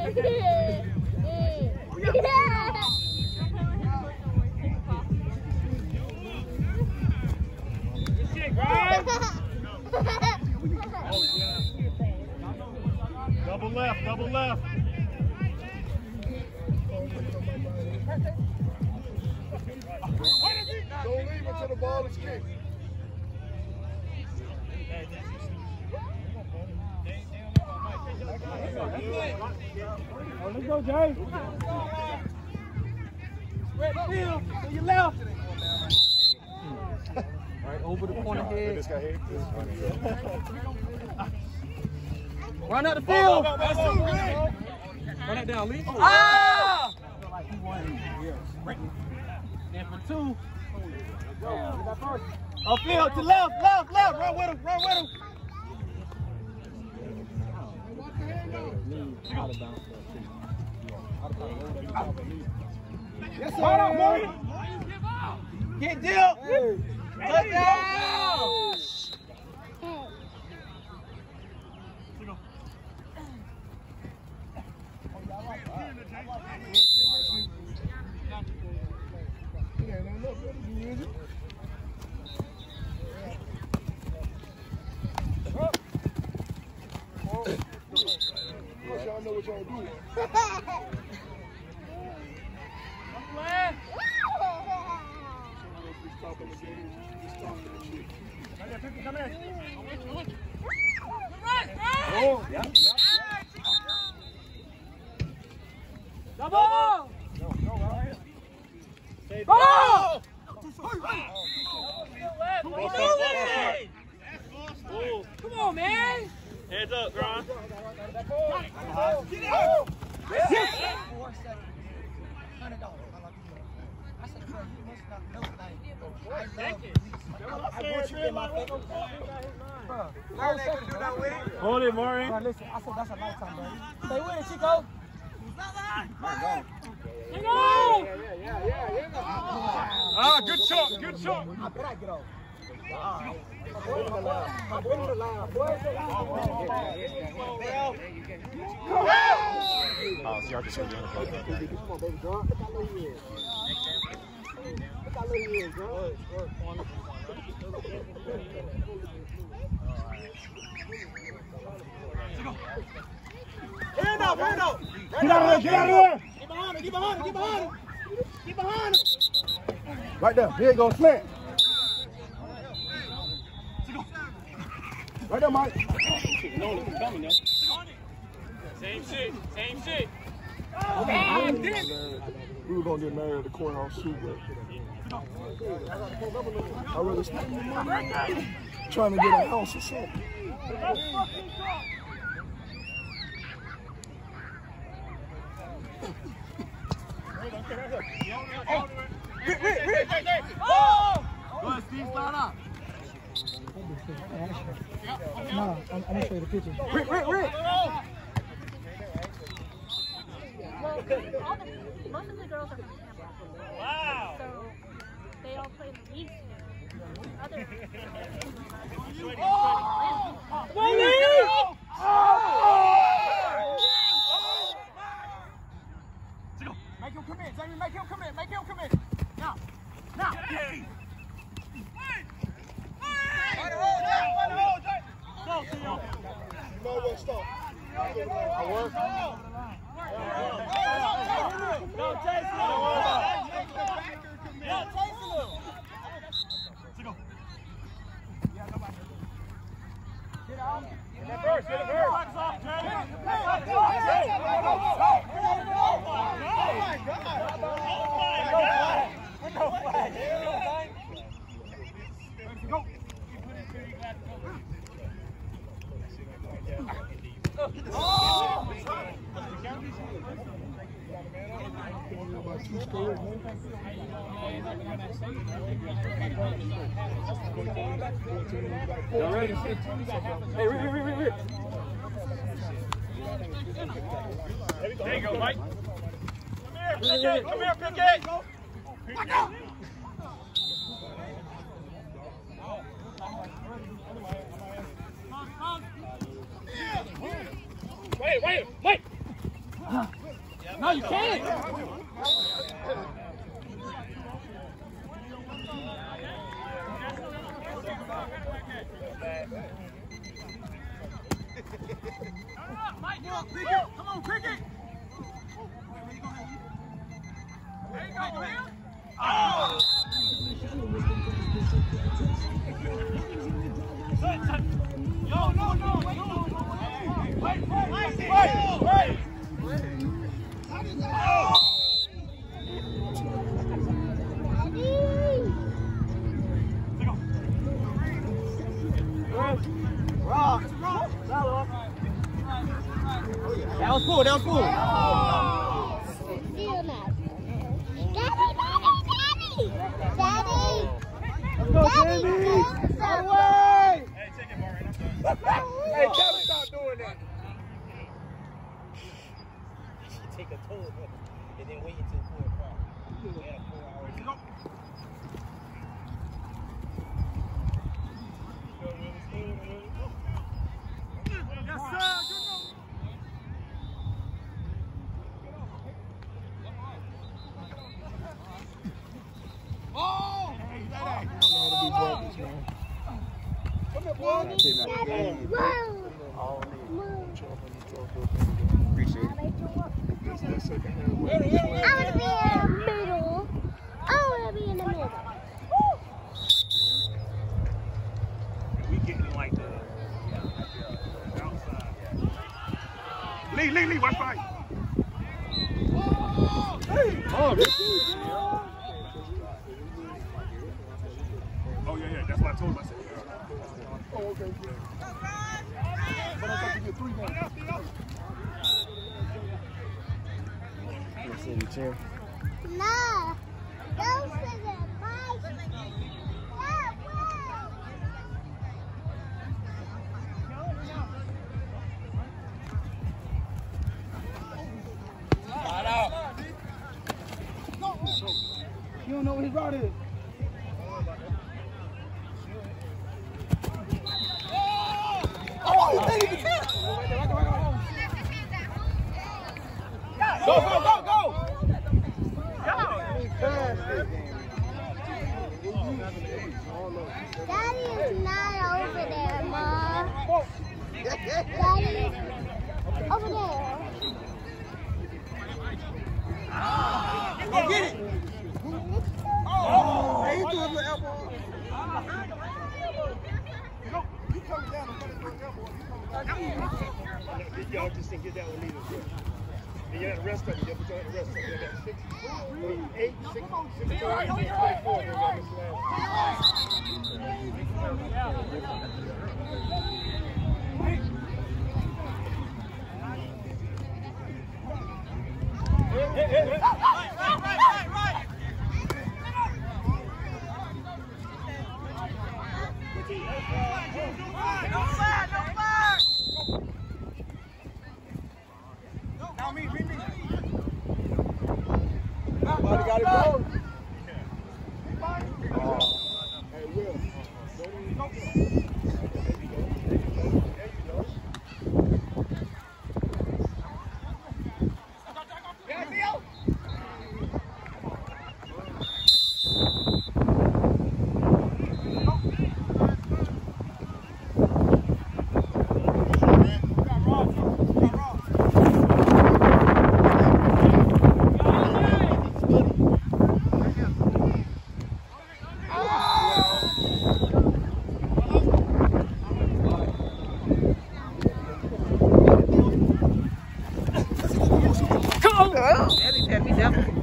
Double left, double left. Don't leave until the ball is kicked. Let's go, Jay. Spread the field to your left. Right over the corner head. This guy here. Run out the field. Run it down, Lee. Ah! And for two. Upfield to left. Run with him. Yes, sir. Hold on, Morgan. Get deal. Touchdown. Y'all know what y'all do. Come in. Oh, yeah. Double! Oh! Come on, man! Heads up, Ron. Get out! $4 $100. I said, bro, you must not know that. I want you in my face. Bro, Hold it, Maureen. bro, listen, I said that's a lifetime, bro. Stay with it, Chico. Ah, good shot, good shot. I bet I get off. Oh, so y'all just said Hand up. Get out of there, get out of there. Get behind him. Right there, here goes slant. Right there, Mike. Same shit. We were gonna get married at the courthouse shoot, but I really spent my money trying to get a house or something. Go ahead, Steve, start up. No, I'm gonna show you the picture. Rick. Well, most of the girls are from Tampa. Wow. So they all play in the league together. Other Make him commit, Jamie. Make him commit. Now. Hey. You know what, stop. I work. Go, Get it first. Y'all ready? Hey, Rick. There you go, Mike. Come here, pick it. Wait, Mike. No, you can't. Come on, pick it! There you go, man! Oh! No! Wait! That was cool. Daddy! Let's go, Jamie. All the way. Hey, take it, Martin. Hey, Kevin, stop doing that. Take a toll of it and then wait until 4 o'clock. We had a 4 hours. Yes, sir. Oh! Appreciate it. I want to be in the middle. I want to be in the middle. We getting like the outside. Lee, watch by. Oh, yeah, that's what I told myself. Oh, okay. But I thought you did 3 games. Sit in the chair. No. Go to the bike. You don't know what his route is. Oh, you think he can? Go! Daddy is not over there, Mom. Daddy, over there. Go get it! Oh! Hey, he threw him the elbow. You coming down and put his elbow. Y'all just didn't get that one either. Then you had the rest of it. You put you on the rest of it. You got 6, 8, 6, 24. Then y'all missed Somebody got it going. Hey, Will. Come on!